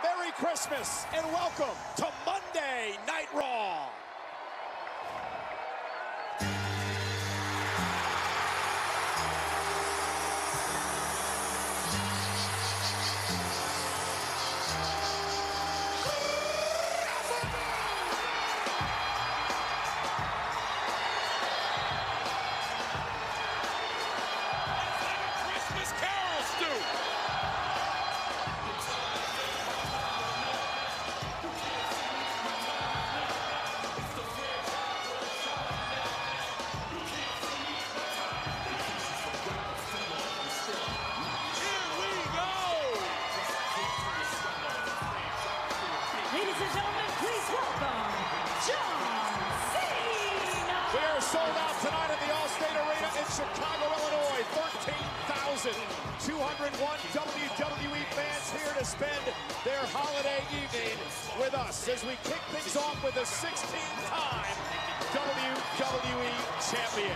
Merry Christmas and welcome to Monday Night Raw. Ladies and gentlemen, please welcome Cena. We are sold out tonight at the Allstate Arena in Chicago, Illinois. 13,201 WWE fans here to spend their holiday evening with us as we kick things off with a 16-time WWE champion.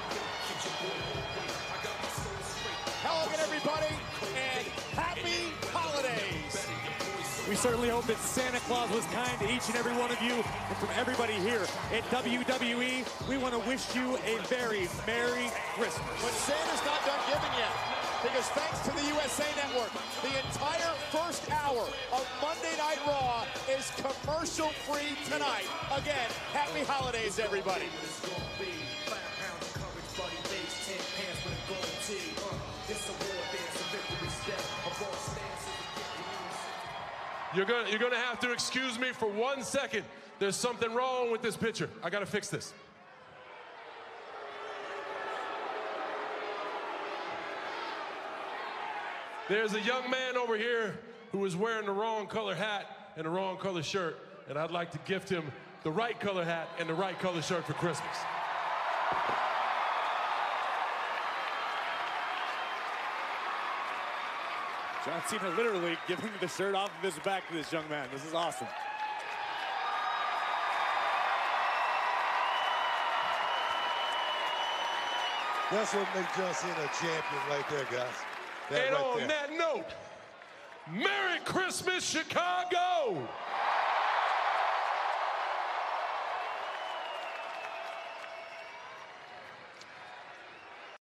Hello again, everybody, and happy holidays. We certainly hope that Santa Claus was kind to each and every one of you. And from everybody here at WWE, we want to wish you a very Merry Christmas. But Santa's not done giving yet, because thanks to the USA Network, the entire first hour of Monday Night Raw is commercial-free tonight. Again, happy holidays, everybody. You're gonna have to excuse me for 1 second. There's something wrong with this picture. I gotta fix this. There's a young man over here who is wearing the wrong color hat and the wrong color shirt, and I'd like to gift him the right color hat and the right color shirt for Christmas. John Cena literally giving the shirt off of his back to this young man. This is awesome. That's what makes John Cena a champion right there, guys. And on that note, Merry Christmas, Chicago!